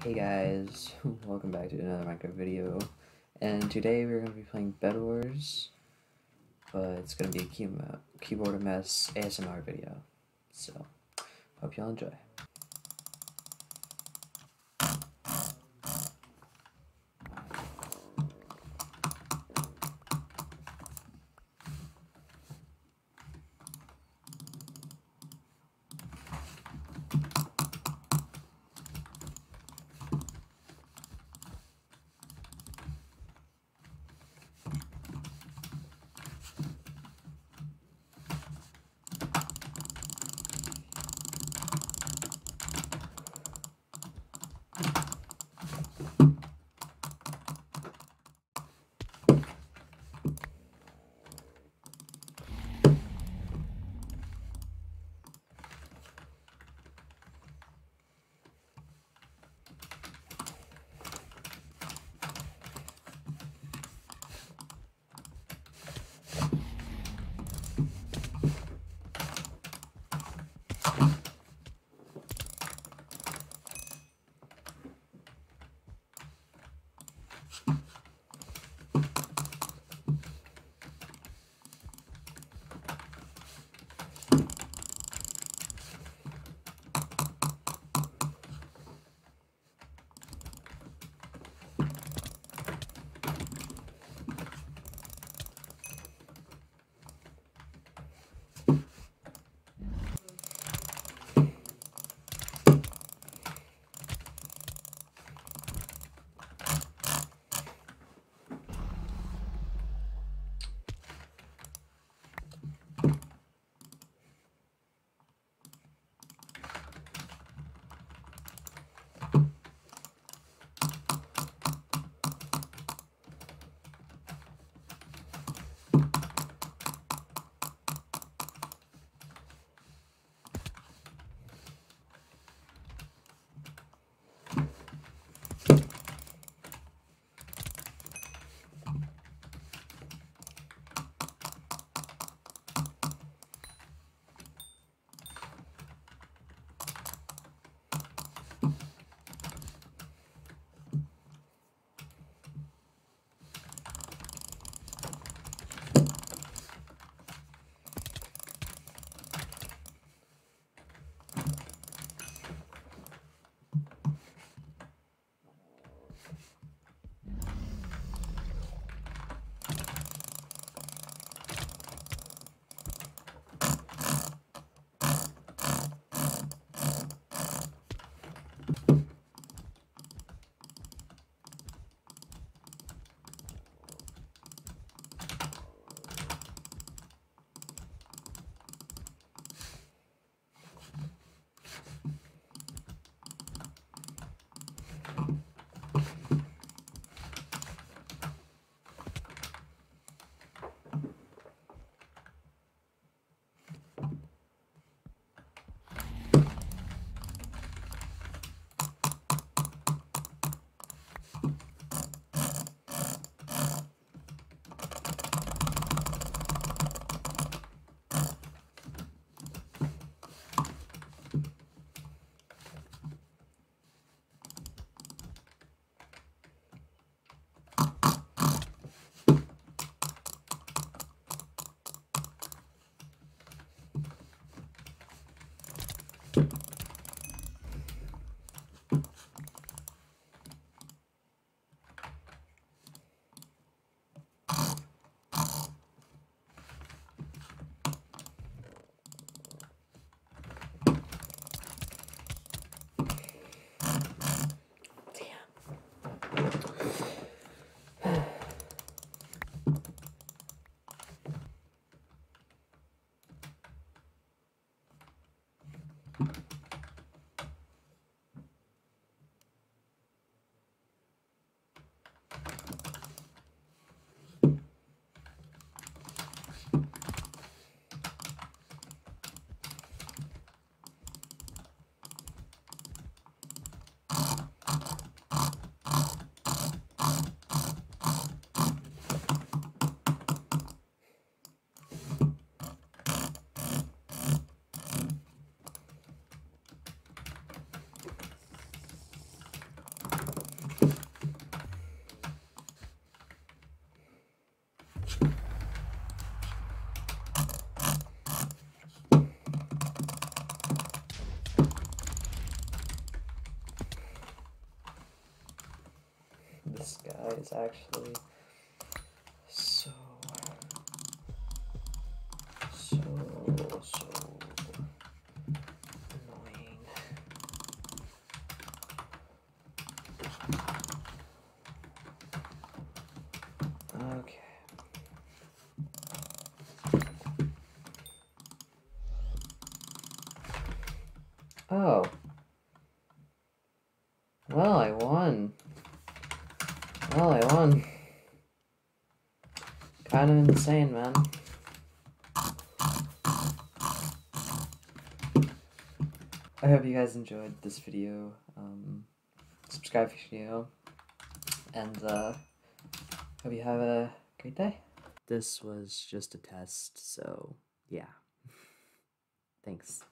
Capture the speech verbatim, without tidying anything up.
Hey guys, welcome back to another Minecraft video, and today we're going to be playing Bed Wars, but it's going to be a key keyboard a mess A S M R video, so hope y'all enjoy. this guy is actually so, so, so annoying. Okay. Oh. Well, I won. Well, I won. Kind of insane, man. I hope you guys enjoyed this video. Um, subscribe if you're new. And, uh, hope you have a great day. This was just a test, so, yeah. Thanks.